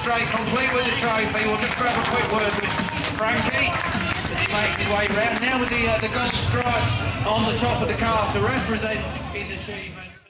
straight, complete with the trophy. We'll just grab a quick word with Frankie as he makes his way round. Now with the gold stripe on the top of the car to represent his achievement.